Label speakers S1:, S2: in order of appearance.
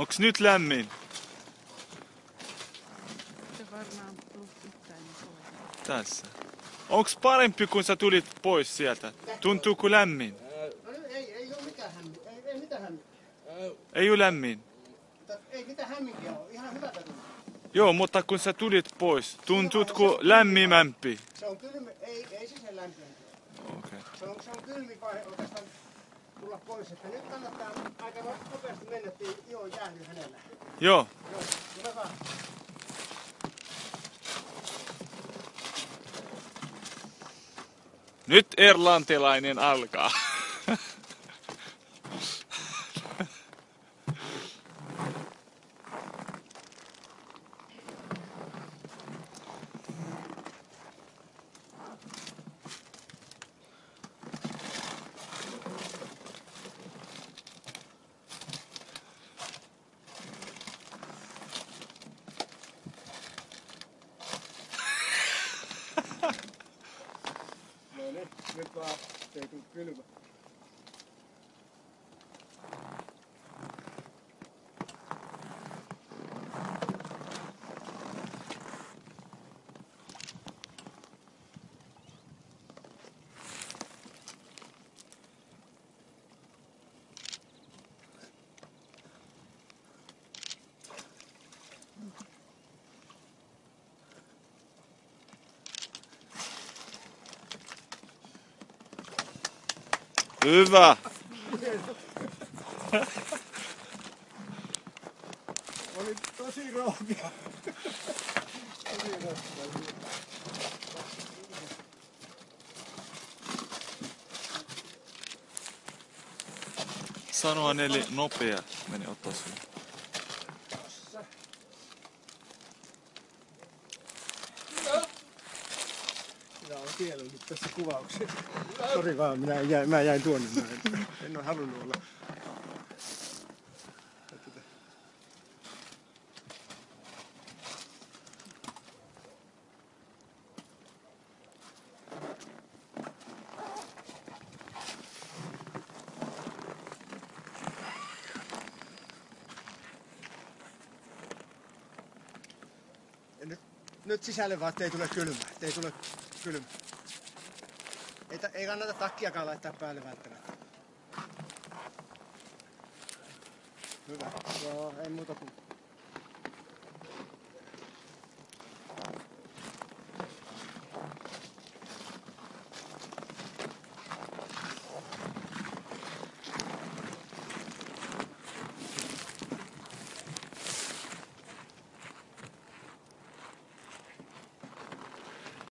S1: Onks nyt lämmin?
S2: Se varmaan +1
S1: Tässä. Onks parempi kun sä tulit pois sieltä? Tuntuuko lämmin?
S3: Ei oo mitään hämminkiä. Ei mitään hämminkiä.
S1: Ei oo lämmin.
S3: Ei mitään hämminkiä oo. Ihan hyvältä tuntuu.
S1: Joo, mutta kun sä tulit pois, tuntuutko lämmimämpi?
S3: Se on kylmä. Ei se sen lämpimämpi.
S1: Okay.
S3: Se on kylmin vaihe oikeastaan tulla pois. Että nyt kannattaa aika nopeasti mennä, ettei iho jäähdy hänellä.
S1: Joo.
S3: Joo, tule vaan.
S1: Nyt erlantilainen alkaa.
S3: No niin, nyt vaan ei tuu kylmä.
S1: Hyvä.
S3: Oli tosi rohkea. Tosi rohkea.
S1: Sano hänelle nopea. Mene ottaa sen.
S3: Minä olen kielellyt tässä kuvauksessa. Sori vaan, mä jäin tuonne. En ole halunnut olla. Nyt sisälle vaan, ettei tule kylmä. Ettei tule kylmä. Ei kannata takkiakaan laittaa päälle välttämättä. Hyvä. Joo, ei muuta kuin